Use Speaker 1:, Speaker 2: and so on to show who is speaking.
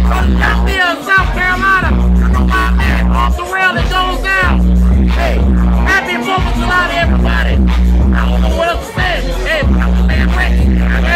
Speaker 1: Columbia, South Carolina. My man, off the rail, it goes down. Hey, happy 4th of July to everybody. I don't know what else to say. Hey, man, Rex.